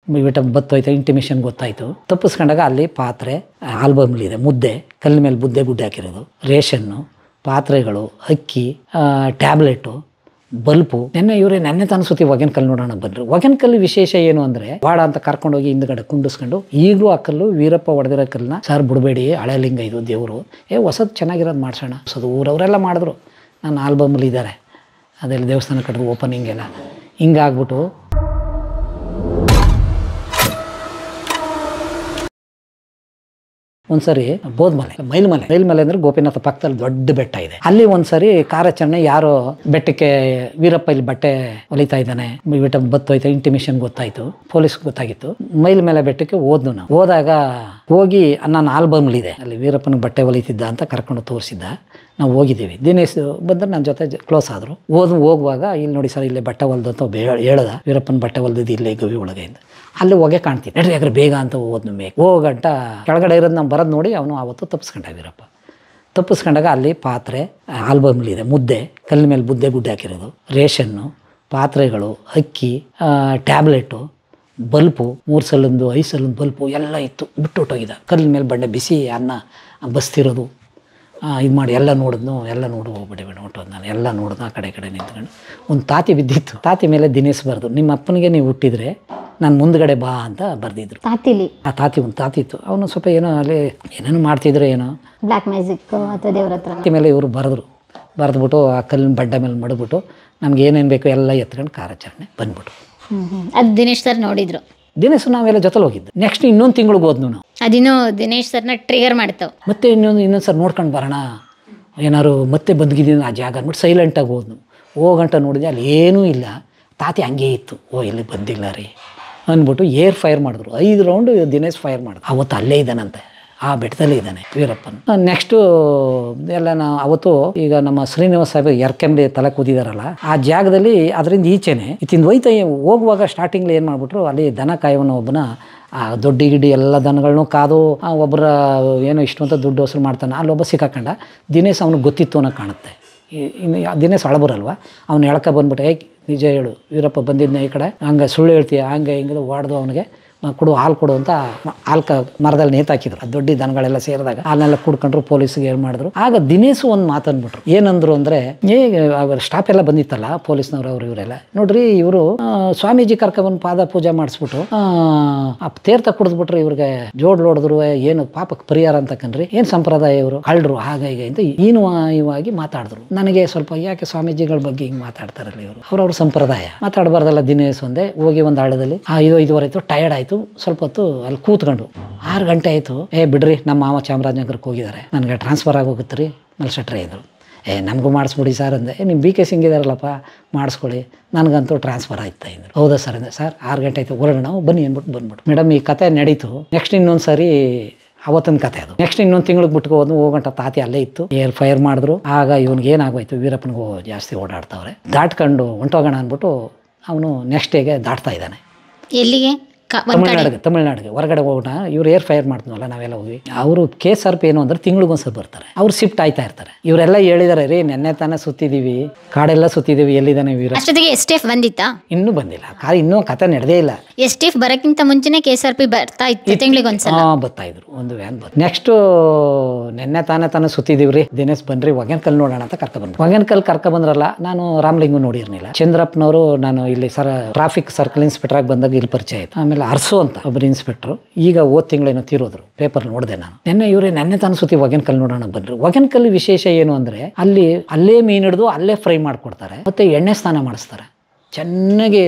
ಬತ್ತೋಯ್ತು, intimation ಗೊತ್ತಾಯಿತು. ತಪ್ಪಿಸ್ಕೊಂಡಾಗ ಅಲ್ಲಿ ಪಾತ್ರೆ, ಆಲ್ಬಮ್ಲಿದೆ ಮುದ್ದೆ, ಕಲ್ಲಿನ ಮೇಲೆ ಮುದ್ದೆ ಗುಡ್ಡೆ ಹಾಕಿರೋದು, ರೇಷನ್ನು, ಪಾತ್ರೆಗಳು, ಅಕ್ಕಿ, ಟ್ಯಾಬ್ಲೆಟು, ಬಲ್ಪು. ನೆನ್ನೆ ತಾನು ಒಗೆನ್ ಕಲ್ಲು ನೋಡೋಣ ಬನ್ರಿ. ಒಗೆನ್ ಕಲ್ಲು ವಿಶೇಷ ಏನು ಅಂದರೆ, ವಾಡ ಅಂತ ಕರ್ಕೊಂಡೋಗಿ ಹಿಂದ್ಗಡೆ ಕುಂಡಿಸ್ಕೊಂಡು, ಈಗಲೂ ಆ ಕಲ್ಲು ವೀರಪ್ಪ ಹೊಡೆದಿರೋ ಕಲ್ಲನ್ನ ಸರ್ ಬಿಡಬೇಡಿ, ಹಳೆ ಲಿಂಗ ಇದು ದೇವರು, ಹೊಸದು ಚೆನ್ನಾಗಿರೋದು ಮಾಡ್ಸೋಣ. ಹೊಸದು ಊರವರೆಲ್ಲ ಮಾಡಿದ್ರು, ನನ್ನ ಆಲ್ಬಮಲ್ಲಿ ಇದ್ದಾರೆ, ಅದೆಲ್ಲ ದೇವಸ್ಥಾನ ಕಟ್ಟಿದ್ರು ಓಪನಿಂಗ್ ಎಲ್ಲ ಹಿಂಗಾಗ್ಬಿಟ್ಟು. ಒಂದ್ಸರಿ ಬೋದ್ಮಲೆ, ಮೈಲ್ಮಲೆ ಅಂದ್ರೆ ಗೋಪಿನಾಥ ಪಕ್ಕದಲ್ಲಿ ದೊಡ್ಡ ಬೆಟ್ಟ ಇದೆ. ಅಲ್ಲಿ ಒಂದ್ಸರಿ ಕಾರ್ಯಾಚರಣೆ, ಯಾರೋ ಬೆಟ್ಟಕ್ಕೆ ವೀರಪ್ಪ ಇಲ್ಲಿ ಬಟ್ಟೆ ಹೊಲಿತಾ ಇದ್ದಾನೆ, ಬತ್ತೋಯ್ತು, ಇಂಟಿಮೇಷನ್ ಗೊತ್ತಾಯ್ತು, ಪೊಲೀಸ್ ಗೊತ್ತಾಗಿತ್ತು. ಮೈಲ್ಮಲೆ ಬೆಟ್ಟಕ್ಕೆ ಹೋದ್ನು. ನಾವು ಹೋದಾಗ ಹೋಗಿ ನನ್ನ ಆಲ್ಬಮ್ಲಿದೆ, ಅಲ್ಲಿ ವೀರಪ್ಪನ ಬಟ್ಟೆ ಹೊಲಿತಿದ್ದ ಅಂತ ಕರ್ಕೊಂಡು ತೋರಿಸಿದ್ದ. ನಾವು ಹೋಗಿದ್ದೀವಿ. ದಿನೇಶ್ ಬಂದ್ರೆ ನನ್ನ ಜೊತೆ ಕ್ಲೋಸ್ ಆದರು. ಹೋಗುವಾಗ ಇಲ್ಲಿ ನೋಡಿ ಸರ್, ಇಲ್ಲೇ ಬಟ್ಟೆ ಹೊಲ್ದು ಅಂತ ಹೇಳ್ದ, ವೀರಪ್ಪನ ಬಟ್ಟೆ ಹೊಲ್ದಿದ್ದು ಇಲ್ಲೇ ಗವಿ ಒಳಗೆ ಇಂದ. ಅಲ್ಲಿ ಹೊಗೆ ಕಾಣ್ತೀವಿ, ನಡ್ರಿ ಯಾಕ್ರೆ ಬೇಗ ಅಂತ ಹೋದ್ನು. ಹೋಗಂಟ ಕೆಳಗಡೆ ಇರೋದು ನಾವು ಬರೋದು ನೋಡಿ ಅವನು ಆವತ್ತು ತಪ್ಪಿಸ್ಕೊಂಡ. ವೀರಪ್ಪ ತಪ್ಪಿಸ್ಕೊಂಡಾಗ ಅಲ್ಲಿ ಪಾತ್ರೆ, ಆಲ್ಬಮ್ಲಿದೆ ಮುದ್ದೆ, ಕಲ್ಲಿನ ಮೇಲೆ ಮುದ್ದೆ ಗುಡ್ಡೆ ಹಾಕಿರೋದು, ರೇಷನ್ನು, ಪಾತ್ರೆಗಳು, ಅಕ್ಕಿ, ಟ್ಯಾಬ್ಲೆಟು, ಬಲ್ಪು, 3 ಸಲಂದು 5 ಸಲಂದು ಬಲ್ಪು ಎಲ್ಲ ಇತ್ತು. ಬಿಟ್ಟುಟ್ಟೋಗಿದ್ದ. ಕಲ್ಲಿನ ಮೇಲೆ ಬಂಡೆ ಬಿಸಿ ಅನ್ನ ಬಸ್ತಿರೋದು ಇದು ಮಾಡಿ ಎಲ್ಲ ನೋಡಿದ್ನು. ಎಲ್ಲ ನೋಡಿ ಹೋಗ್ಬಿಡಿ ಹೊಟ್ಟೋದು. ನಾನು ಎಲ್ಲ ನೋಡಿದ್ನು, ಆ ಕಡೆ ನಿಂತ್ಕೊಂಡು. ಒಂದು ತಾತಿ ಬಿದ್ದಿತ್ತು, ತಾತಿ ಮೇಲೆ ದಿನೇಶ್ ಬರ್ದು, ನಿಮ್ಮ ಅಪ್ಪನಿಗೆ ನೀವು ಹುಟ್ಟಿದ್ರೆ ನಾನು ಮುಂದ್ಗಡೆ ಬಾ ಅಂತ ಬರ್ದಿದ್ರು. ಆ ತಾತಿ ಒಂದು ತಾತಿ ಇತ್ತು. ಅವನು ಸ್ವಲ್ಪ ಏನೋ ಅಲ್ಲಿ ಏನೇನು ಮಾಡ್ತಿದ್ರು, ಏನೋ ಬ್ಲ್ಯಾಕ್ ಮ್ಯಾಜಿಕ್ ಅಥವಾ ದೇವ್ರ ಹತ್ರ. ತಾತಿ ಮೇಲೆ ಇವರು ಬರೆದ್ಬಿಟ್ಟು ಆ ಕಲ್ಲಿನ ಬಡ್ಡೆ ಮೇಲೆ ಮಡಗ್ಬಿಟ್ಟು ನಮ್ಗೆ ಏನೇನು ಬೇಕು ಎಲ್ಲ ಎತ್ಕೊಂಡು ಕಾರ್ಯಾಚರಣೆ ಬಂದ್ಬಿಟ್ಟು. ಅದು ದಿನೇಶ್ ಸರ್ ನೋಡಿದ್ರು. ದಿನೇಶ್ ನಾವೆಲ್ಲ ಜೊತೆಲಿ ಹೋಗಿದ್ದು. ನೆಕ್ಸ್ಟ್ ಇನ್ನೊಂದು ತಿಂಗಳಿಗೆ ಹೋದ್ನು ನಾವು. ಅದಿನ್ನೂ ದಿನೇಶ್ ಸರ್ನ ಟ್ರಿಗರ್ ಮಾಡ್ತಾವೆ. ಮತ್ತೆ ಇನ್ನೊಂದು ಸರ್ ನೋಡ್ಕೊಂಡು ಬರೋಣ, ಏನಾರು ಮತ್ತೆ ಬಂದ್ಗಿದ್ದೀನಿ ಆ ಜಾಗ ಅಂದ್ಬಿಟ್ಟು ಸೈಲೆಂಟಾಗಿ ಹೋದ್ನು. ಹೋಗಂಟ ನೋಡಿದೆ, ಅಲ್ಲಿ ಏನೂ ಇಲ್ಲ, ತಾತಿ ಹಂಗೇ ಇತ್ತು. ಇಲ್ಲಿ ಬಂದಿಲ್ಲ ರೀ ಅಂದ್ಬಿಟ್ಟು ಏರ್ ಫೈರ್ ಮಾಡಿದ್ರು. 5 ರೌಂಡು ದಿನೇಶ್ ಫೈರ್ ಮಾಡಿದ್ರು. ಅವತ್ತು ಅಲ್ಲೇ ಇದ್ದಾನಂತೆ, ಆ ಬೆಟ್ಟದಲ್ಲೇ ಇದ್ದಾನೆ ವೀರಪ್ಪನ. ನೆಕ್ಸ್ಟು ಎಲ್ಲ ಅವತ್ತು ಈಗ ನಮ್ಮ ಶ್ರೀನಿವಾಸ ಸಾಹೇಬ್ ಎರ್ಕೆಂಬಿ ತಲೆ ಕೂದಿದಾರಲ್ಲ, ಆ ಜಾಗದಲ್ಲಿ ಅದರಿಂದ ಈಚೆನೆ ಇತ್ತಿಂದ ಹೋಗುವಾಗ ಸ್ಟಾರ್ಟಿಂಗ್ಲಿ ಏನು ಮಾಡಿಬಿಟ್ರು, ಅಲ್ಲಿ ದನ ಕಾಯವನ ಒಬ್ಬನ ದೊಡ್ಡ ಗಿಡ್ಡಿ ಎಲ್ಲ ದನಗಳನ್ನೂ ಕಾದು ಒಬ್ಬರ ಏನೋ ಇಷ್ಟು ಅಂತ ದುಡ್ಡು ವಸೂಲು ಮಾಡ್ತಾನೆ. ಅಲ್ಲೊಬ್ಬ ಸಿಕ್ಕಾಕೊಂಡ. ದಿನೇಶ್ ಅವನಿಗೆ ಗೊತ್ತಿತ್ತು ಅನ್ನೋ ಕಾಣುತ್ತೆ. ಇನ್ನು ದಿನೇಶ್ ಹಳಬರಲ್ವ, ಅವ್ನು ಎಳ್ಕ ಬಂದ್ಬಿಟ್ಟು, ನಿಜ ಹೇಳು ವೀರಪ್ಪ ಬಂದಿದ್ನ ಈ ಕಡೆ, ಹಂಗೆ ಸುಳ್ಳು ಹೇಳ್ತೀಯ, ಹಂಗೆ ಹಿಂಗೆ ಹೊಡೆದು ಅವನಿಗೆ ಹಾಲು ಕೊಡು ಅಂತ ಮರದಲ್ಲಿ ನೇತಾಕಿದ್ರು. ದೊಡ್ಡ ದನಗಳೆಲ್ಲ ಸೇರಿದಾಗ ಹಾಲೆಲ್ಲ ಕುಡ್ಕೊಂಡ್ರು. ಪೊಲೀಸ್ಗೆ ಏನು ಮಾಡಿದ್ರು. ಆಗ ದಿನೇಶ್ ಒಂದು ಮಾತಂದ್ಬಿಟ್ರು. ಏನಂದ್ರು ಅಂದರೆ, ಸ್ಟಾಪ್ ಎಲ್ಲ ಬಂದಿತ್ತಲ್ಲ ಪೊಲೀಸ್ನವ್ರು, ಇವರೆಲ್ಲ ನೋಡ್ರಿ, ಇವರು ಸ್ವಾಮೀಜಿ ಕರ್ಕೊಂಡ್ಬಂದು ಪಾದ ಪೂಜೆ ಮಾಡಿಸ್ಬಿಟ್ಟು ತೀರ್ಥ ಕುಡಿದ್ಬಿಟ್ರು, ಇವ್ರಿಗೆ ಜೋಡ್ಲು ಹೊಡೆದ್ರು, ಏನು ಪಾಪಕ್ಕೆ ಪರಿಹಾರ ಅಂತಕನ್ರಿ, ಏನು ಸಂಪ್ರದಾಯ ಇವರು ಕಳ್ರು ಹಾಗೆ ಹೀಗೆ ಅಂತ ಇವಾಗಿ ಮಾತಾಡಿದ್ರು. ನನಗೆ ಸ್ವಲ್ಪ ಯಾಕೆ ಸ್ವಾಮೀಜಿಗಳ ಬಗ್ಗೆ ಹಿಂಗೆ ಮಾತಾಡ್ತಾರಲ್ಲ ಇವರು, ಅವ್ರವ್ರ ಸಂಪ್ರದಾಯ ಮಾತಾಡಬಾರ್ದಲ್ಲ. ದಿನೇಶ್ ಒಂದೇ ಹೋಗಿ ಒಂದು ಹಳ್ಳದಲ್ಲಿ 5:05 ಆಯಿತು, ಟಯರ್ಡ್ ಆಯಿತು. ಸ್ವಲ್ಪ ಹೊತ್ತು ಅಲ್ಲಿ ಕೂತ್ಕೊಂಡು 6 ಗಂಟೆ ಆಯಿತು. ಬಿಡ್ರಿ, ನಮ್ಮ ಮಾವ ಚಾಮರಾಜನಗರಕ್ಕೆ ಹೋಗಿದ್ದಾರೆ, ನನಗೆ ಟ್ರಾನ್ಸ್ಫರ್ ಆಗೋಗುತ್ತೆ ರೀ ಮಲ್ಸಟ್ರೆ ಇದ್ರು. ನಮಗೂ ಮಾಡಿಸ್ಬಿಡಿ ಸರ್ ಅಂದೆ. ನಿಮ್ಮ BK ಸಿಂಗ್ ಇದ್ದಾರಲ್ಲಪ್ಪ, ಮಾಡಿಸ್ಕೊಳ್ಳಿ, ನನಗಂತೂ ಟ್ರಾನ್ಸ್ಫರ್ ಆಯ್ತಾ ಇದ್ರು. ಹೌದಾ ಸರ್ ಅಂದೆ. ಸರ್ 6 ಗಂಟೆ ಆಯಿತು, ಹೊರಡೋಣ, ನಾವು ಬನ್ನಿ ಅಂದ್ಬಿಟ್ಟು ಬಂದ್ಬಿಟ್ಟು. ಮೇಡಮ್ ಈ ಕತೆ ನಡೀತು. ನೆಕ್ಸ್ಟ್ ಇನ್ನೊಂದು ಸರಿ ಅವತ್ತಿನ ಕತೆ ಅದು. ನೆಕ್ಸ್ಟ್ ಇನ್ನೊಂದು ತಿಂಗಳಿಗೆ ಬಿಟ್ಕೋದು. ಹೋಗಂಟ ತಾತಿ ಅಲ್ಲೇ ಇತ್ತು. ಏರ್ ಫೈರ್ ಮಾಡಿದ್ರು. ಆಗ ಇವನಿಗೆ ಏನಾಗೋಯ್ತು, ವೀರಪ್ಪನಿಗೂ ಜಾಸ್ತಿ ಓಡಾಡ್ತಾವ್ರೆ, ದಾಟ್ಕೊಂಡು ಹೊಂಟೋಗೋಣ ಅಂದ್ಬಿಟ್ಟು ಅವನು ನೆಕ್ಸ್ಟ್ ಡೇಗೆ ದಾಟ್ತಾ ಇದ್ದಾನೆ. ಎಲ್ಲಿಗೆ? ತಮಿಳ್ನಾಡಿಗೆ ಹೊರಗಡೆ ಹೋಗೋಣ. ಇವ್ರು ಏರ್ ಫೈರ್ ಮಾಡ್ತೀವಲ್ಲ, ನಾವೆಲ್ಲ ಹೋಗಿ. ಅವರು KSRP ಏನು ಅಂದ್ರೆ ತಿಂಗಳಿಗೊಂದ್ಸಲ ಬರ್ತಾರೆ. ಅವ್ರು ಶಿಫ್ಟ್ ಆಯ್ತಾ ಇರ್ತಾರೆ. ಇವರೆಲ್ಲ ಹೇಳಿದಾರೆ, ರೀ ನೆನ್ನೆ ತಾನೇ ಸುತ್ತಿದೀವಿ, ಕಾಡೆಲ್ಲ ಸುತ್ತಿದೀವಿ, ಎಲ್ಲಿದ್ದಾನೆ ವೀರ. ಅಷ್ಟೊತ್ತಿಗೆ STF ಬಂದಿತ್ತಾ? ಇನ್ನೂ ಬಂದಿಲ್ಲ, ಇನ್ನೂ ಕತೆ ನಡೆದೇ ಇಲ್ಲ. STF ಬರಕ್ಕಿಂತ ಮುಂಚೆನೆ KSRP ಬರ್ತಾ ಇತ್ತು, ತಿಂಗಳಿಗೊಂದ್ಸಲ ಬರ್ತಾ ಇದ್ರು. ಒಂದು ವ್ಯಾನ್ ಬಂತು. ನೆಕ್ಸ್ಟ್ ನೆನ್ನೆ ತಾನೇ ಸುತ್ತಿದೀವ್ರಿ, ದಿನೇಶ್ ಬನ್ರಿ ಒಗೆನ್ ಕಲ್ ನೋಡೋಣ ಅಂತ ಕರ್ಕೊಬಂದ್ರು. ಒಗೆನ್ ಕಲ್ ಕರ್ಕೊಬಂದ್ರಲ್ಲ, ನಾನು ರಾಮಲಿಂಗು ನೋಡಿರ್ನಿಲ್ಲ. ಚಂದ್ರಪ್ಪನವರು ನಾನು ಇಲ್ಲಿ ಟ್ರಾಫಿಕ್ ಸರ್ಕಲ್ ಇನ್ಸ್ಪೆಕ್ಟರ್ ಆಗಿ ಬಂದಾಗ ಇಲ್ಲಿ ಪರಿಚಯ ಆಯ್ತು. ಆಮೇಲೆ ಅರ್ಸು ಅಂತ ಒಬ್ಬರು ಇನ್ಸ್ಪೆಕ್ಟರ್, ಈಗ ಹೋದ ತಿಂಗಳೇನೋ ತೀರೋದ್ರು. ಪೇಪರ್ ನೋಡಿದೆ ನಾನು. ನೆನ್ನೆ ತಾನು ಸುತ್ತಿ ಒಗೆನ್ ಕಲ್ ನೋಡೋಣ ಬನ್ರಿ. ಒಗೆನ್ ಕಲ್ ವಿಶೇಷ ಏನು ಅಂದ್ರೆ, ಅಲ್ಲೇ ಮೀನು ಹಿಡಿದು ಅಲ್ಲೇ ಫ್ರೈ ಮಾಡ್ಕೊಡ್ತಾರೆ, ಮತ್ತೆ ಎಣ್ಣೆ ಸ್ನಾನ ಮಾಡಿಸ್ತಾರೆ ಚೆನ್ನಾಗಿ.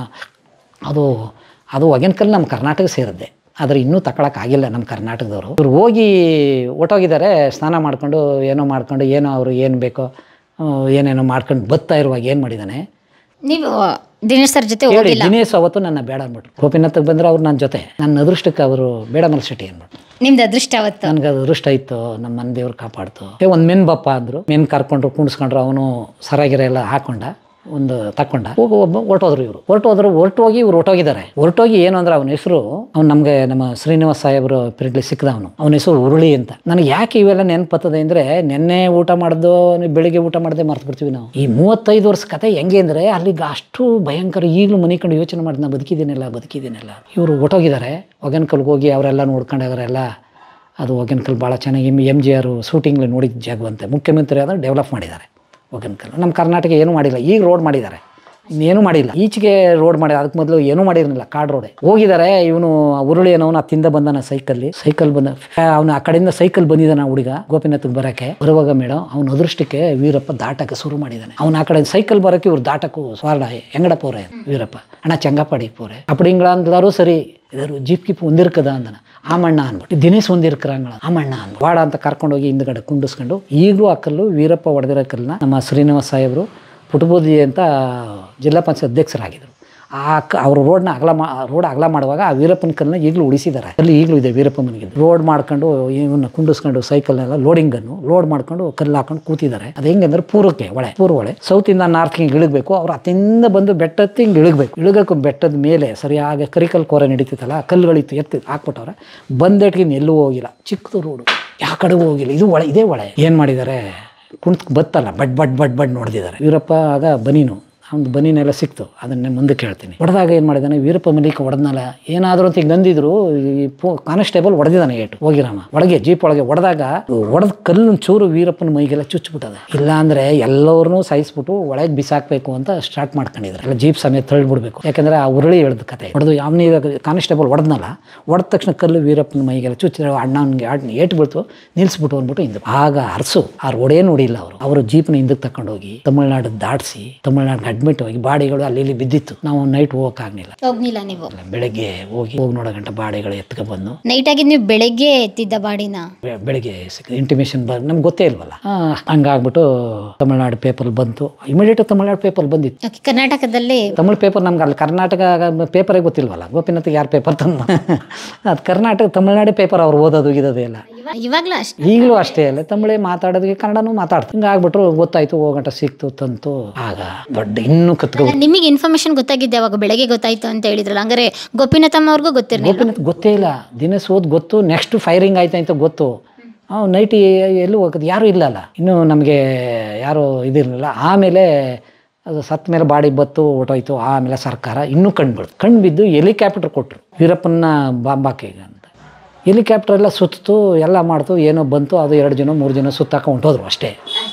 ಅದು ಒಗೆನ್ ಕಲ್ ನಮ್ಮ ಕರ್ನಾಟಕ ಸೇರಿದ್ದೆ, ಆದರೆ ಇನ್ನೂ ತಗೊಳಕ್ಕಾಗಿಲ್ಲ ನಮ್ಮ ಕರ್ನಾಟಕದವರು. ಇವ್ರು ಹೋಗಿ ಹೊಟ್ಟೋಗಿದ್ದಾರೆ, ಸ್ನಾನ ಮಾಡ್ಕೊಂಡು ಏನೋ ಅವರು ಏನು ಬೇಕೋ ಏನೇನೋ ಮಾಡ್ಕೊಂಡು ಬರ್ತಾ ಇರುವಾಗ ಏನು ಮಾಡಿದ್ದಾನೆ. ನೀವು ದಿನೇಶ್ ಸರ್ ಜೊತೆ ಹೋಗಿಲ್ಲ? ದಿನೇಶ್ ಅವತ್ತು ನನ್ನ ಬೇಡ ಅಂದ್ಬಿಟ್ಟು. ಗೋಪಿನಾಥಕ್ಕೆ ಬಂದ್ರೆ ಅವ್ರು ನನ್ನ ಜೊತೆ, ನನ್ನ ಅದೃಷ್ಟಕ್ಕೆ ಅವರು ಬೇಡ ಮಲ್ಸಟ್ಟಿ ಅಂದ್ಬಿಟ್ಟು. ನಿಮ್ದು ಅದೃಷ್ಟ ಅವತ್ತು? ನನಗೆ ಅದು ಅದೃಷ್ಟ ಇತ್ತು, ನಮ್ಮ ಮನೆ ದೇವ್ರು ಕಾಪಾಡ್ತು. ಒಂದು ಮೆನ್ ಬಪ್ಪ ಅಂದರು. ಮೆನ್ ಕರ್ಕೊಂಡ್ರು, ಕುಣಿಸ್ಕೊಂಡ್ರು. ಅವನು ಸರಾಗಿರ ಎಲ್ಲ ಹಾಕೊಂಡ. ಒಂದು ತಕ್ಕೊಂಡ ಹೋಗಿ ಒಬ್ಬ ಹೊರಟೋದ್ರು ಇವರು ಹೊರಟೋಗಿ ಇವ್ರು ಹೊರಟೋಗಿ ಏನು ಅಂದ್ರೆ ಅವನ ಹೆಸರು ಅವ್ನು ನಮಗೆ ನಮ್ಮ ಶ್ರೀನಿವಾಸ ಸಾಹೇಬ್ರು ಪಿರಿಯಡ್ಲಿ ಸಿಕ್ಕದವನು ಅವನ ಹೆಸರು ಉರುಳಿ ಅಂತ. ನನಗೆ ಯಾಕೆ ಇವೆಲ್ಲ ನೆನಪತ್ತದೆ ಅಂದರೆ ನೆನ್ನೆ ಊಟ ಮಾಡ್ದು ಬೆಳಿಗ್ಗೆ ಊಟ ಮಾಡದೆ ಮರ್ತು ಬಿಡ್ತೀವಿ ನಾವು. ಈ 35 ವರ್ಷ ಕತೆ ಹೆಂಗೆ ಅಂದರೆ ಅಲ್ಲಿಗೆ ಅಷ್ಟು ಭಯಂಕರ. ಈಗಲೂ ಮನೆ ಕಂಡು ಯೋಚನೆ ಮಾಡಿ ನಾ ಬದುಕಿದ್ದೀನಲ್ಲ. ಇವರು ಹೊರಟೋಗಿದ್ದಾರೆ ಒಗೇನಕಲ್ಗೆ ಹೋಗಿ ಅವರೆಲ್ಲ ನೋಡ್ಕೊಂಡಾಗರೆಲ್ಲ. ಅದು ಒಗೇನಕಲ್ ಭಾಳ ಚೆನ್ನಾಗಿ MGR ಶೂಟಿಂಗ್ಲಿ ನೋಡಿದ ಜಾಗವಂತೆ. ಮುಖ್ಯಮಂತ್ರಿ ಆದ್ರೆ ಡೆವಲಪ್ ಮಾಡಿದ್ದಾರೆ ಒಗೇನಕಲ್. ನಮ್ಮ ಕರ್ನಾಟಕ ಏನೂ ಮಾಡಿಲ್ಲ, ಈಗ ರೋಡ್ ಮಾಡಿದ್ದಾರೆ, ಇನ್ನೇನು ಮಾಡಿಲ್ಲ. ಈಚೆಗೆ ರೋಡ್ ಮಾಡಿ, ಅದಕ್ಕೆ ಮೊದಲು ಏನೂ ಮಾಡಿರಲಿಲ್ಲ, ಕಾರ್ಡ್ ರೋಡೆ ಹೋಗಿದ್ದಾರೆ. ಇವನು ಉರುಳಿ ಏನೋ ಹತ್ತಿಂದ ಬಂದಾನ ಸೈಕಲ್ ಬಂದ ಅವನು ಆ ಕಡೆಯಿಂದ ಸೈಕಲ್ ಬಂದಿದ್ದಾನ ಹುಡುಗ ಗೋಪಿನಾಥ್ಗೆ ಬರೋಕ್ಕೆ. ಬರುವಾಗ ಮೇಡಮ್ ಅವ್ನ ಅದೃಷ್ಟಕ್ಕೆ ವೀರಪ್ಪ ದಾಟಕ್ಕೆ ಶುರು ಮಾಡಿದ್ದಾನೆ. ಅವ್ನು ಆ ಕಡೆ ಸೈಕಲ್ ಬರೋಕ್ಕೆ ಇವ್ರು ದಾಟಕ್ಕೂ ಸ್ವಾರ್ಡ ಎಂಗಡ ಪೋರೆ ವೀರಪ್ಪ ಅಣ್ಣ ಚಂಗಪಾಡಿ ಪೋರೆ ಅಪ್ಪಡಿಂಗಳ ಅಂದಾರು ಸರಿ ಇದರು ಜೀಪ್ ಗಿಪ್ ಒಂದಿರ್ಕದ ಅಂದನ ಆಮಣ್ಣ ಅಂದ್ಬಿಟ್ಟು ದಿನೇಶ್ ಒಂದಿರ್ಕರಂಗಳ ಆಮಣ್ಣ ಅಂದ್ಬಿಟ್ಟು ಬಾಡ ಅಂತ ಕರ್ಕೊಂಡೋಗಿ ಹಿಂದ್ಗಡೆ ಕುಂಡಿಸ್ಕೊಂಡು ಈಗಲೂ ಆ ಕಲ್ಲು ವೀರಪ್ಪ ಹೊಡೆದಿರೋ ಕಲ್ಲನ್ನ ನಮ್ಮ ಶ್ರೀನಿವಾಸ ಸಾಹೇಬರು ಪುಟಬೋದಿ ಅಂತ ಜಿಲ್ಲಾ ಪಂಚಾಯತ್ ಅಧ್ಯಕ್ಷರಾಗಿದ್ದರು. ಅವರು ರೋಡ್ ಅಗಲ ಮಾಡುವಾಗ ಆ ವೀರಪ್ಪನ ಕಲ್ಲನ್ನ ಈಗಲೂ ಉಳಿಸಿದ್ದಾರೆ. ಅಲ್ಲಿ ಈಗಲೂ ಇದೆ ವೀರಪ್ಪ ಮನೆಗೆ. ರೋಡ್ ಮಾಡ್ಕೊಂಡು ಇವನ್ನ ಕುಂಡಿಸ್ಕೊಂಡು ಸೈಕಲ್ನೆಲ್ಲ ಲೋಡಿಂಗನ್ನು ಲೋಡ್ ಮಾಡ್ಕೊಂಡು ಕಲ್ಲು ಹಾಕೊಂಡು ಕೂತಿದ್ದಾರೆ. ಅದು ಹೆಂಗಂದ್ರೆ ಪೂರ್ವ ಹೊಳೆ ಸೌತಿಂದ ನಾರ್ತ್ ಹಿಂಗೆ ಇಳಿಗಬೇಕು. ಅವ್ರು ಅತ್ತಿಂದ ಬಂದು ಬೆಟ್ಟತ್ತಿ ಹಿಂಗೆ ಇಳಿಗಬೇಕು. ಬೆಟ್ಟದ ಮೇಲೆ ಸರಿಯಾಗಿ ಕರಿಕಲ್ ಕೋರೆ ನಡೀತಿತ್ತಲ್ಲ, ಕಲ್ಲುಗಳಿತ್ತು ಎತ್ತಿ ಹಾಕ್ಬಿಟ್ಟವ್ರೆ. ಬಂದೇಟ್ಗಿನ್ನು ಎಲ್ಲೂ ಹೋಗಿಲ್ಲ, ಚಿಕ್ಕದು ರೋಡು, ಯಾವ ಕಡೆಗೂ ಹೋಗಿಲ್ಲ. ಇದೇ ಹೊಳೆ ಏನು ಮಾಡಿದ್ದಾರೆ, ಬತ್ತಲ್ಲ ಬಡ್ ನೋಡ್ದಿದ್ದಾರೆ. ವೀರಪ್ಪ ಆಗ ಬನೀನು ಅವ್ನು ಬನೀನೆಲ್ಲ ಸಿಕ್ತು, ಅದನ್ನೇ ಮುಂದಕ್ಕೆ ಹೇಳ್ತೀನಿ. ಹೊಡೆದಾಗ ಏನು ಮಾಡಿದ್ದಾನೆ ವೀರಪ್ಪ ಮಲಿಕ ಹೊಡೆದ್ನಲ್ಲ ಏನಾದರೂ ಅಂತ ಈಗ ನಂದಿದ್ರು. ಈ ಕಾನ್ಸ್ಟೇಬಲ್ ಹೊಡೆದಿದ್ದಾನೆ ಏಟು ಹೋಗಿರಾಮ ಒಳಗೆ ಜೀಪ್ ಒಳಗೆ ಹೊಡೆದ ಕಲ್ಲು ಚೂರು ವೀರಪ್ಪನ ಮೈಗೆಲ್ಲ ಚುಚ್ಚಿಬಿಟ್ಟದ. ಇಲ್ಲ ಅಂದರೆ ಎಲ್ಲರನ್ನೂ ಸಾಯಿಸ್ಬಿಟ್ಟು ಒಳಗೆ ಬಿಸಾಕಬೇಕು ಅಂತ ಸ್ಟಾರ್ಟ್ ಮಾಡ್ಕೊಂಡಿದ್ದಾರೆ. ಎಲ್ಲ ಜೀಪ್ ಸಮೇತ ತಳ್ಳಿಬಿಡ್ಬೇಕು. ಯಾಕಂದರೆ ಆ ಉರುಳಿ ಹೇಳ್ದ ಕತೆ ಹೊಡೆದು ಅವನಿಗೆ ಕಾನ್ಸ್ಟೇಬಲ್ ಹೊಡೆದ್ನಲ್ಲ, ಹೊಡೆದ ತಕ್ಷಣ ಕಲ್ಲು ವೀರಪ್ಪನ ಮೈಗೆಲ್ಲ ಚುಚ್ಚಿದ್ರೆ ಅಣ್ಣನಿಗೆ ಏಟು ಬೀಳ್ತು, ನಿಲ್ಲಿಸ್ಬಿಟ್ಟು ಅಂದ್ಬಿಟ್ಟು ಹಿಂದೆ ಆಗ ಅರಸು ಆ ರೋಡೇ ನೋಡಿಲ್ಲ. ಅವರು ಜೀಪ್ನ ಹಿಂದಕ್ಕೆ ತಗೊಂಡೋಗಿ ತಮಿಳ್ನಾಡು ದಾಟಿಸಿ ತಮಿಳ್ನಾಡು ಅಡ್ಮಿಟ್ ಹೋಗಿ ಬಾಡಿಗಳು ಅಲ್ಲಿ ಬಿದ್ದಿತ್ತು. ನಾವು ನೈಟ್ ಹೋಗಿಲ್ಲ. ನೀವು ಬೆಳಗ್ಗೆ ಹೋಗಿ ನೋಡೋ ಗಂಟೆ ಬಾಡಿಗಳು ಎತ್ಕೊ ಬಂದು ನೈಟ್ ಆಗಿ ನೀವು ಬೆಳಗ್ಗೆ ಎತ್ತಿದ್ದ ಬಾಡಿನ ಬೆಳಗ್ಗೆ ಇಂಟಿಮೇಷನ್ ನಮ್ಗೆ ಗೊತ್ತೇ ಇಲ್ವಲ್ಲ. ಹಂಗಾಗ್ಬಿಟ್ಟು ತಮಿಳ್ನಾಡು ಪೇಪರ್ ಬಂತು. ಇಮಿಡಿಯೇಟ್ ತಮಿಳ್ನಾಡು ಪೇಪರ್ ಬಂದಿತ್ತು. ಕರ್ನಾಟಕದಲ್ಲಿ ತಮಿಳ್ ಪೇಪರ್ ನಮ್ಗೆ ಅಲ್ಲಿ ಕರ್ನಾಟಕ ಪೇಪರೇ ಗೊತ್ತಿಲ್ವಲ್ಲ. ಗೋಪಿನಾಥ್ ಯಾರು ಪೇಪರ್ ತಂದು ಅದು ಕರ್ನಾಟಕ ತಮಿಳ್ನಾಡು ಪೇಪರ್ ಅವ್ರು ಓದೋದು ಗಿದೋದು ಎಲ್ಲ ಇವಾಗಲೂ ಅಷ್ಟೇ, ಈಗಲೂ ಅಷ್ಟೇ ಅಲ್ಲ. ತಮಿಳೇ ಮಾತಾಡೋದಕ್ಕೆ ಕನ್ನಡನೂ ಮಾತಾಡ್ತು. ಹಿಂಗಾಗ್ಬಿಟ್ರು ಗೊತ್ತಾಯ್ತು, ಹೋಗಂಟ ಸಿಕ್ತು ತಂತು. ಆಗ ದೊಡ್ಡ ಇನ್ನೂ ನಿಮಗೆ ಇನ್ಫಾರ್ಮೇಶನ್ ಗೊತ್ತಾಗಿದ್ದೆ ಅವಾಗ ಬೆಳಗ್ಗೆ ಗೊತ್ತಾಯ್ತು ಅಂತ ಹೇಳಿದ್ರಲ್ಲ, ಹಂಗಾರೆ ಗೋಪಿನಾಥಮ್ಮ ಅವ್ರಿಗೂ ಗೋಪಿನಾಥ್ ಗೊತ್ತೇ ಇಲ್ಲ. ದಿನೇಶ್ ಓದ್ ಗೊತ್ತು, ನೆಕ್ಸ್ಟ್ ಫೈರಿಂಗ್ ಆಯ್ತು ಅಂತ ಗೊತ್ತು. ನೈಟ್ ಎಲ್ಲೂ ಹೋಗೋದು ಯಾರೂ ಇಲ್ಲಲ್ಲ, ಇನ್ನೂ ನಮಗೆ ಯಾರೂ ಇದಿರಲಿಲ್ಲ. ಆಮೇಲೆ ಅದು ಸತ್ತ ಮೇಲೆ ಬಾಡಿ ಬತ್ತು ಹೊಟ್ಟೋಯ್ತು. ಆಮೇಲೆ ಸರ್ಕಾರ ಇನ್ನೂ ಕಣ್ಣು ಬಿದ್ದು ಹೆಲಿಕಾಪ್ಟರ್ ಕೊಟ್ಟರು ವೀರಪ್ಪನ ಬಾಂಬಾಕಿಗೆ ಅಂತ. ಹೆಲಿಕಾಪ್ಟರ್ ಎಲ್ಲ ಸುತ್ತು ಎಲ್ಲ ಮಾಡ್ತು, ಏನೋ ಬಂತು. ಅದು 2 ಜನ 3 ಜನ ಸುತ್ತಾಕ ಹೊಂಟೋದ್ರು ಅಷ್ಟೇ.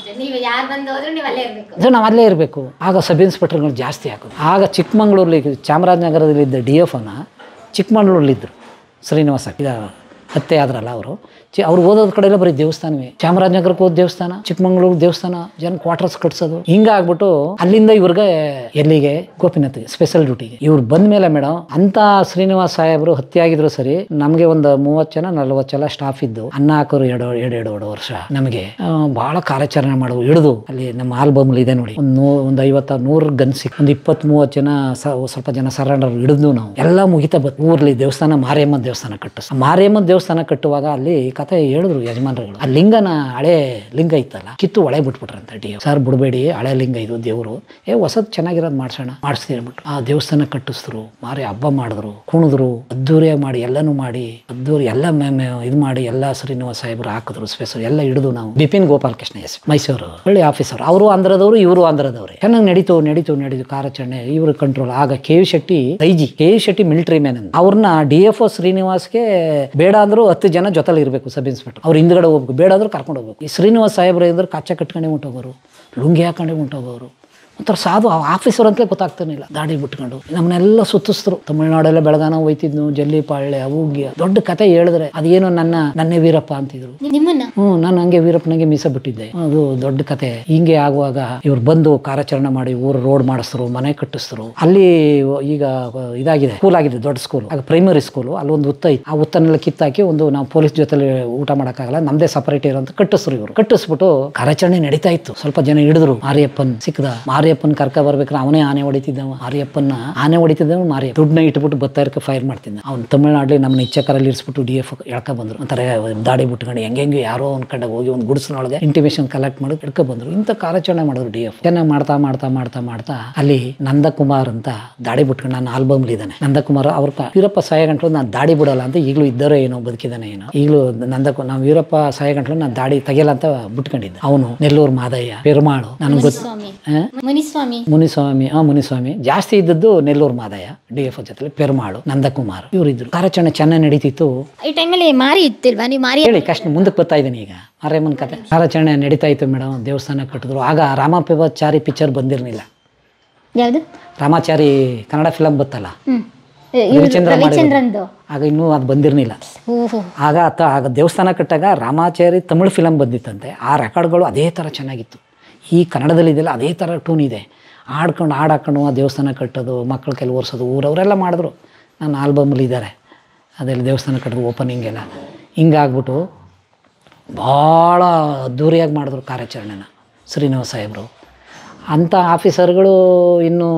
ನಾವು ಅಲ್ಲೇ ಇರಬೇಕು. ಆಗ ಸಬ್ ಇನ್ಸ್ಪೆಕ್ಟರ್ಗಳು ಜಾಸ್ತಿ ಹಾಕೋದು. ಆಗ ಚಿಕ್ಕಮಂಗ್ಳೂರಲ್ಲಿ ಚಾಮರಾಜನಗರದಲ್ಲಿದ್ದ DFನ ಚಿಕ್ಕಮಂಗ್ಳೂರಲ್ಲಿದ್ದರು ಶ್ರೀನಿವಾಸ. ಹತ್ಯೆ ಆದ್ರಲ್ಲ ಅವರು ಓದೋದ್ ಕಡೆ ಎಲ್ಲ ಬರೀ ದೇವಸ್ಥಾನವೇ. ಚಾಮರಾಜನಗರಕ್ಕೆ ಹೋದ ದೇವಸ್ಥಾನ, ಚಿಕ್ಕಮಂಗ್ಳೂರು ದೇವಸ್ಥಾನ, ಜನ ಕ್ವಾರ್ಟರ್ಸ್ ಕಟ್ಸೋದು. ಹಿಂಗಾಗ್ಬಿಟ್ಟು ಅಲ್ಲಿಂದ ಇವ್ರಿಗೆ ಎಲ್ಲಿಗೆ ಗೋಪಿನಾಥ್ಗೆ ಸ್ಪೆಷಲ್ ಡ್ಯೂಟಿಗೆ ಇವ್ರು ಬಂದ ಮೇಲೆ ಮೇಡಮ್ ಅಂತ ಶ್ರೀನಿವಾಸ ಸಾಹೇಬರು ಹತ್ಯೆ ಆಗಿದ್ರು ಸರಿ. ನಮಗೆ ಒಂದು 30 ಜನ 40 ಜನ ಸ್ಟಾಫ್ ಇದ್ದು ಅನ್ನ ಹಾಕೋರು 2 ವರ್ಷ. ನಮಗೆ ಬಹಳ ಕಾರ್ಯಾಚರಣೆ ಮಾಡುವ ಹಿಡಿದು ಅಲ್ಲಿ ನಮ್ಮ ಆಲ್ಬಮ್ ಇದೆ ನೋಡಿ, ಒಂದು 50-100 ಗನ್ ಸಿಕ್, ಒಂದು 20-30 ಜನ ಸ್ವಲ್ಪ ಜನ ಸರೆಂಡರ್ ಹಿಡಿದು ನಾವು ಎಲ್ಲ ಮುಗಿತಾ ಬಂತು. ಊರ್ಲಿ ದೇವಸ್ಥಾನ ಮಾರಿಯಮ್ಮ ದೇವಸ್ಥಾನ ಕಟ್ಟಿಸ್. ಮಾರಿಯಮ್ಮ ದೇವಸ್ಥಾನ ಕಟ್ಟುವಾಗ ಅಲ್ಲಿ ಕತೆ ಹೇಳಿದ್ರು ಯಜಮಾನರುಗಳು. ಆ ಲಿಂಗನ ಹಳೆ ಲಿಂಗ ಇತ್ತಲ್ಲ ಕಿತ್ತು ಒಳೆ ಬಿಟ್ಬಿಟ್ರಂತ DF. ಸರ್ ಬಿಡಬೇಡಿ, ಹಳೆ ಲಿಂಗ ಇದು ದೇವರು, ಹೊಸದ್ ಚೆನ್ನಾಗಿರೋದು ಮಾಡಿಸ್ತೀವಿ ಅಂದ್ಬಿಟ್ಟು ಆ ದೇವಸ್ಥಾನ ಕಟ್ಟಿಸಿದ್ರು. ಮಾರಿ ಹಬ್ಬ ಮಾಡಿದ್ರು, ಕುಣಿದ್ರು, ಅದ್ದೂರಿಯಾಗಿ ಮಾಡಿ ಎಲ್ಲನೂ ಮಾಡಿ ಅದ್ದೂರಿ ಎಲ್ಲ ಇದು ಮಾಡಿ ಎಲ್ಲ ಶ್ರೀನಿವಾಸ ಸಾಹೇಬರು ಹಾಕಿದ್ರು ಸ್ಪೆಷಲ್ ಎಲ್ಲ ಹಿಡಿದು. ನಾವು ಬಿಪಿನ್ ಗೋಪಾಲಕೃಷ್ಣ ಮೈಸೂರು ಒಳ್ಳೆ ಆಫೀಸರ್, ಅವರು ಆಂಧ್ರದವರು ಇವರು ಆಂಧ್ರದವ್ರೆ. ಚೆನ್ನಾಗಿ ನಡೀತು ಕಾರ್ಯಾಚರಣೆ ಇವರು ಕಂಟ್ರೋಲ್. ಆಗ KV ಶೆಟ್ಟಿ ಮಿಲಿಟರಿ ಮ್ಯಾನ್ ಅಂತ ಅವ್ರನ್ನ DFO ಶ್ರೀನಿವಾಸ್ಗೆ ಬೇಡ ಅಂದ್ರು 10 ಜನ ಜೊತೆಲಿ ಇರಬೇಕು. ಸಬ್ ಇನ್ಸ್ಪೆಕ್ಟರ್ ಅವ್ರು ಹಿಂದ್ಗಡೆ ಹೋಗ್ಬೇಕು, ಬೇಡ ಆದ್ರೂ ಕರ್ಕೊಂಡು ಹೋಗ್ಬೇಕು. ಈ ಶ್ರೀನಿವಾಸ ಸಾಹೇಬ್ರು ಅಂದ್ರೆ ಕಚ್ಚ ಕಟ್ಕೊಂಡೇ ಹೊಂಟೋಗೋರು, ಲುಂಗಿ ಹಾಕೊಂಡೇ ಹೊಂಟೋಗೋರು. ಒಂಥರ ಸಾಧು ಆಫೀಸರ್ ಅಂತಲೇ ಗೊತ್ತಾಗ್ತಾನಿಲ್ಲ. ದಾಡಿ ಬಿಟ್ಕೊಂಡು ನಮ್ಮನ್ನೆಲ್ಲ ಸುತ್ತಿಸಿದ್ರು. ತಮಿಳ್ನಾಡೆಲ್ಲ ಬೆಳಗಾನ ಹೋಯ್ತಿದ್ನು, ಜಲ್ಲಿಪಾಳ್ಯ ಅವುಗ್ಯ ದೊಡ್ಡ ಕತೆ ಹೇಳಿದ್ರೆ ಅದೇನೋ ನನ್ನೇ ವೀರಪ್ಪ ಅಂತಿದ್ರು. ನಾನು ಹಂಗೆ ವೀರಪ್ಪನಿಗೆ ಮೀಸ ಬಿಟ್ಟಿದ್ದೆ. ಅದು ದೊಡ್ಡ ಕತೆ. ಹಿಂಗೆ ಆಗುವಾಗ ಇವ್ರು ಬಂದು ಕಾರ್ಯಾಚರಣೆ ಮಾಡಿ ಊರು ರೋಡ್ ಮಾಡಿಸಿದ್ರು, ಮನೆ ಕಟ್ಟಿಸಿದ್ರು. ಅಲ್ಲಿ ಈಗ ಇದಾಗಿದೆ, ಸ್ಕೂಲ್ ಆಗಿದೆ, ದೊಡ್ಡ ಸ್ಕೂಲ್. ಆಗ ಪ್ರೈಮರಿ ಸ್ಕೂಲು. ಅಲ್ಲಿ ಒಂದು ಹುತ್ತ ಇತ್ತು. ಆ ಹುತ್ತನ್ನೆಲ್ಲ ಕಿತ್ತಾಕಿ ಒಂದು ನಾವು ಪೊಲೀಸ್ ಜೊತೆಲಿ ಊಟ ಮಾಡೋಕ್ಕಾಗಲ್ಲ, ನಮ್ದೇ ಸಪರೇಟ್ ಇರೋ ಅಂತ ಕಟ್ಟಿಸ್ರು. ಇವರು ಕಟ್ಟಿಸ್ಬಿಟ್ಟು ಕಾರ್ಯಾಚರಣೆ ನಡೀತಾ ಇತ್ತು. ಸ್ವಲ್ಪ ಜನ ಹಿಡಿದ್ರು. ಮಾರಿಯಪ್ಪನ್ ಸಿಕ್ಕದ. ಮಾರಿಯಪ್ಪನ ಕರ್ಕ ಬರ್ಬೇಕಾದ್ರೆ ಅವನೇ ಆನೆ ಹೊಡಿತಿದ್ದವ. ಮಾರಿಯಪ್ಪನ ಆನೆ ಹೊಡಿತಿದ್ದವ ಮಾರಿಯಪ್ಪ. ದುಡ್ಡನ್ನ ಇಟ್ಬಿಟ್ಟು ಬತ್ತಾರಕ್ಕೆ ಫೈರ್ ಮಾಡ್ತಿದ್ದ. ಅವ್ನು ತಮಿಳ್ನಾಡಲ್ಲಿ ನಮ್ಮನ್ನ ಇಚ್ಚಕರಲ್ಲಿ ಇರಿಸ್ಬಿಟ್ಟು DF ಎಳ್ಕೊ ಬಂದರು. ಒಂಥರ ದಾಡಿ ಬಿಟ್ಕೊಂಡು ಹೆಂಗೆ ಯಾರೋ ಅನ್ಕೊಂಡಾಗ ಹೋಗಿ ಒಂದು ಗುಡಿಸಿನೊಳಗೆ ಇಂಟಿಮೇಷನ್ ಕಲೆಕ್ಟ್ ಮಾಡಿ ಎಳ್ಕೊ ಬಂದರು. ಇಂಥ ಕಾರ್ಯಾಚರಣೆ ಮಾಡಿದ್ರು DF. ಚೆನ್ನಾಗಿ ಮಾಡ್ತಾ ಅಲ್ಲಿ ನಂದಕುಮಾರ್ ಅಂತ ದಾಡಿ ಬಿಟ್ಕೊಂಡು ನಾನು ಆಲ್ಬಮ್ಲಿ ಇದ್ದಾನೆ. ನಂದಕುಮಾರ್ ಅವ್ರ ವೀರಪ್ಪ ಸಾಯಗಂಟ್ಲು ನಾನು ದಾಡಿ ಬಿಡಲ್ಲ ಅಂತ ಈಗಲೂ ಇದ್ದಾರೋ ಏನೋ ಬದುಕಿದ್ದಾನೆ ಏನೋ. ಈಗಲೂ ನಾವು ವೀರಪ್ಪ ಸಾಯಗಂಟ್ಲು ನಾನು ದಾಡಿ ತೆಗೆಯಲ್ಲ ಅಂತ ಬಿಟ್ಕೊಂಡಿದ್ದೆ. ಅವನು ನೆಲ್ಲೂರು ಮಾದಯ್ಯ, ಪೆರುಮಾಳು, ನನಗೆ ಗೊತ್ತು ಮುನಿಸ್ವಾಮಿ ಜಾಸ್ತಿ ಇದ್ದದ್ದು ನೆಲ್ಲೂರು ಮಾದಯ್ಯ DF ಜೊತೆ, ಪೆರುಮಾಳು, ನಂದಕುಮಾರ್ ಇವರಿದ್ರು. ಕಾರ್ಯಾಚರಣೆ ಚೆನ್ನಾಗಿ ನಡೀತಿತ್ತು. ಈ ಟೈಮಲ್ಲಿ ಮಾರಿ ಇತ್ತಿಲ್ವಾ ನೀವು? ಮಾರಿ ಹೇಳಿ ಕಷ್ಟ ಮುಂದಕ್ಕೆ ಬರ್ತಾ ಇದ್ದೀನಿ. ಈಗ ಮಾರೇಮ್ಮನ ಕತೆ ಕಾರ್ಯಾಚರಣೆ ನಡೀತಾ ಇತ್ತು ಮೇಡಮ್. ದೇವಸ್ಥಾನ ಕಟ್ಟಿದ್ರು. ಆಗ ರಾಮಾಚಾರಿ ಪಿಕ್ಚರ್ ಬಂದಿರಲಿಲ್ಲ. ಯಾವುದು? ರಾಮಾಚಾರಿ ಕನ್ನಡ ಫಿಲಮ್ ಬತ್ತಲ್ಲ, ಆಗ ಇನ್ನೂ ಅದು ಬಂದಿರಲಿಲ್ಲ. ಆಗ ದೇವಸ್ಥಾನ ಕಟ್ಟಾಗ ರಾಮಾಚಾರಿ ತಮಿಳು ಫಿಲಮ್ ಬಂದಿತ್ತಂತೆ. ಆ ರೆಕಾರ್ಡ್ಗಳು ಅದೇ ಥರ ಚೆನ್ನಾಗಿತ್ತು. ಈ ಕನ್ನಡದಲ್ಲಿ ಇದೆಲ್ಲ ಅದೇ ಥರ ಟೂನ್ ಇದೆ. ಹಾಡ್ಕೊಂಡು ಹಾಕೊಂಡು ಆ ದೇವಸ್ಥಾನ ಕಟ್ಟೋದು, ಮಕ್ಕಳು ಕೆಲವು ಒರೆಸೋದು, ಊರವರೆಲ್ಲ ಮಾಡಿದ್ರು. ನನ್ನ ಆಲ್ಬಮಲ್ಲಿ ಇದ್ದಾರೆ ಅದೆಲ್ಲ ದೇವಸ್ಥಾನ ಕಟ್ಟೋದು, ಓಪನಿಂಗೆಲ್ಲ ಹಿಂಗಾಗ್ಬಿಟ್ಟು ಭಾಳ ಅದ್ದೂರಿಯಾಗಿ ಮಾಡಿದ್ರು ಕಾರ್ಯಾಚರಣೆನ ಶ್ರೀನಿವಾಸ ಸಾಹೇಬರು. ಅಂಥ ಆಫೀಸರ್ಗಳು ಇನ್ನೂ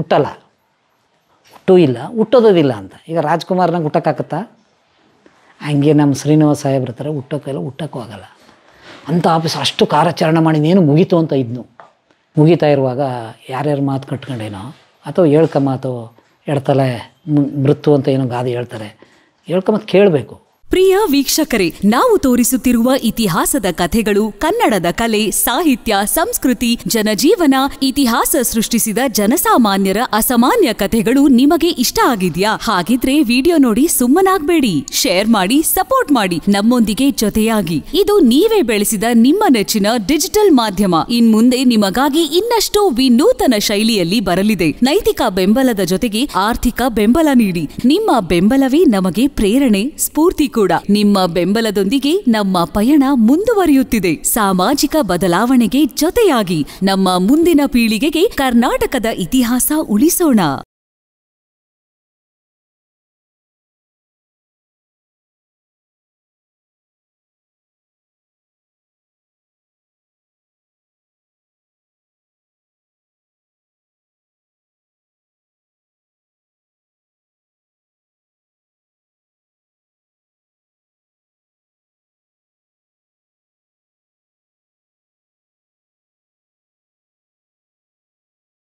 ಹುಟ್ಟೋದಿಲ್ಲ ಅಂತ. ಈಗ ರಾಜ್ಕುಮಾರ್ನಾಗ ಹುಟ್ಟೋಕ್ಕಾಗತ್ತಾ? ಹಂಗೆ ನಮ್ಮ ಶ್ರೀನಿವಾಸ ಸಾಹೇಬ್ರ ಥರ ಹುಟ್ಟೋಕ್ಕೂ ಆಗಲ್ಲ. ಅಂಥ ಆಫೀಸ್ ಅಷ್ಟು ಕಾರ್ಯಾಚರಣೆ ಮಾಡಿ ನೀನು ಮುಗೀತು ಅಂತ ಇದ್ನು. ಮುಗೀತಾ ಇರುವಾಗ ಯಾರ್ಯಾರು ಮಾತು ಕಟ್ಕೊಂಡೇನೋ ಅಥವಾ ಹೇಳ್ಕೊಂಬಾತು ಎಡ್ತಲೆ ಮೃತ್ತು ಅಂತ ಏನೋ ಗಾದೆ ಹೇಳ್ತಾರೆ, ಹೇಳ್ಕೊಂಬತ್ತು ಕೇಳಬೇಕು. ಪ್ರಿಯ ವೀಕ್ಷಕರೇ, ನಾವು ತೋರಿಸುತ್ತಿರುವ ಇತಿಹಾಸದ ಕಥೆಗಳು ಕನ್ನಡದ ಕಲೆ, ಸಾಹಿತ್ಯ, ಸಂಸ್ಕೃತಿ, ಜನಜೀವನ, ಇತಿಹಾಸ ಸೃಷ್ಟಿಸಿದ ಜನಸಾಮಾನ್ಯರ ಅಸಾಮಾನ್ಯ ಕಥೆಗಳು ನಿಮಗೆ ಇಷ್ಟ ಆಗಿದ್ಯಾ? ಹಾಗಿದ್ರೆ ವಿಡಿಯೋ ನೋಡಿ ಸುಮ್ಮನಾಗ್ಬೇಡಿ, ಶೇರ್ ಮಾಡಿ, ಸಪೋರ್ಟ್ ಮಾಡಿ, ನಮ್ಮೊಂದಿಗೆ ಜೊತೆಯಾಗಿ. ಇದು ನೀವೇ ಬೆಳೆಸಿದ ನಿಮ್ಮ ನೆಚ್ಚಿನ ಡಿಜಿಟಲ್ ಮಾಧ್ಯಮ. ಇನ್ಮುಂದೆ ನಿಮಗಾಗಿ ಇನ್ನಷ್ಟು ವಿನೂತನ ಶೈಲಿಯಲ್ಲಿ ಬರಲಿದೆ. ನೈತಿಕ ಬೆಂಬಲದ ಜೊತೆಗೆ ಆರ್ಥಿಕ ಬೆಂಬಲ ನೀಡಿ. ನಿಮ್ಮ ಬೆಂಬಲವೇ ನಮಗೆ ಪ್ರೇರಣೆ, ಸ್ಫೂರ್ತಿ ಕೂಡ. ನಿಮ್ಮ ಬೆಂಬಲದೊಂದಿಗೆ ನಮ್ಮ ಪಯಣ ಮುಂದುವರಿಯುತ್ತಿದೆ. ಸಾಮಾಜಿಕ ಬದಲಾವಣೆಗೆ ಜೊತೆಯಾಗಿ ನಮ್ಮ ಮುಂದಿನ ಪೀಳಿಗೆಗೆ ಕರ್ನಾಟಕದ ಇತಿಹಾಸ ಉಳಿಸೋಣ.